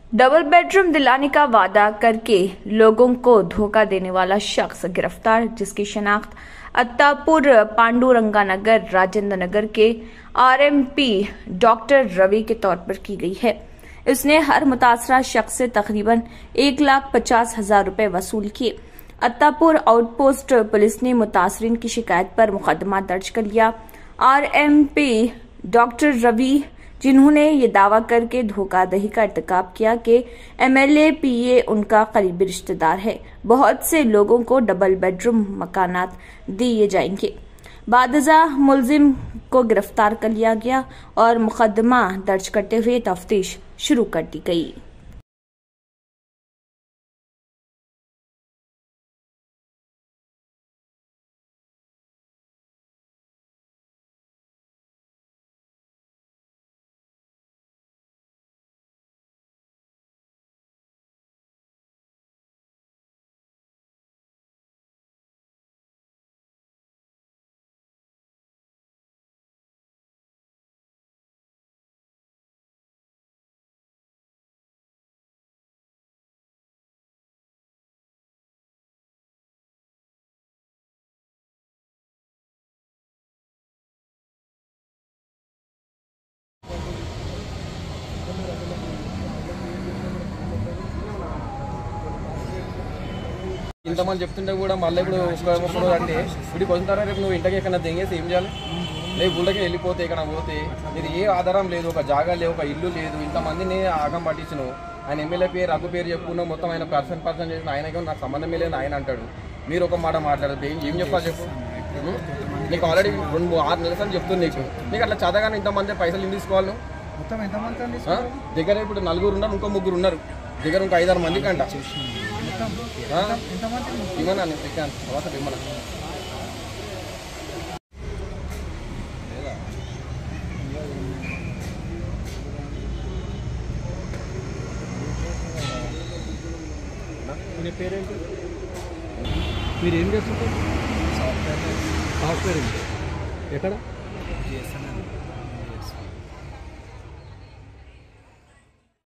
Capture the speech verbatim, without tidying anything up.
Double bedroom दिलाने का वादा करके लोगों को धोखा देने वाला शख्स गिरफ्तार, जिसकी शनाख्त अत्तापुर पांडुरंगा नगर राजेंद्र नगर के आरएमपी डॉक्टर रवि के तौर पर की गई है। इसने हर मुतासरा शख्स से तकरीबन एक लाख पचास हजार रुपए वसूल किए। अत्तापुर आउटपोस्ट पुलिस ने मुतासरीन की शिकायत पर मुकदमा दर्ज कर लिया। आरएमपी डॉक्टर रवि, जिन्होंने ये दावा करके धोखाधड़ी का इर्तिकाब किया कि एमएलए पीए उनका करीबी रिश्तेदार है, बहुत से लोगों को डबल बेडरूम मकानात दिए जाएंगे। बादजा मुलजिम को गिरफ्तार कर लिया गया और मुकदमा दर्ज करते हुए तफ्तीश शुरू कर दी गई। ఇంతమంది చెప్తుంటే కూడా మళ్ళీ ఇప్పుడు ఒకప్పుడు అంటే వీడికి వస్తుంటారా రేపు నువ్వు ఇంటికి ఎక్కడ తెంగేసి ఏం చేయాలి? రేపు ఊళ్ళకి వెళ్ళిపోతే ఇక్కడ పోతే మీరు ఏ ఆధారం లేదు, ఒక జాగా లేదు, ఒక ఇల్లు లేదు, ఇంతమందిని ఆగం పట్టించను. ఆయన ఎమ్మెల్యే పేరు రఘు పేరు చెప్పుకున్నావు, మొత్తం ఆయన పర్సన్ పర్సన్ చేసిన ఆయనకి నాకు సంబంధం లేదు ఆయన అంటాడు. మీరు ఒక మాట మాట్లాడదు, ఏం చెప్పాలి చెప్పు? నీకు ఆల్రెడీ రెండు ఆరు నెలల సార్లు చెప్తుంది నీకు నీకు అట్లా చదవగానే ఇంతమంది పైసలు ఏం తీసుకోవాలి? దగ్గర ఇప్పుడు నలుగురు ఉన్నారు, ఇంకో ముగ్గురు ఉన్నారు, దగ్గర ఇంకో ఐదారు మందికి అంట ఇవ్వనా నేను ఎక్కాను తర్వాత ఇవ్వనా. మీ పేరేంటి? మీరు ఏం చేస్తుంటారు? సాఫ్ట్వేర్ సాఫ్ట్వేర్ ఎక్కడ?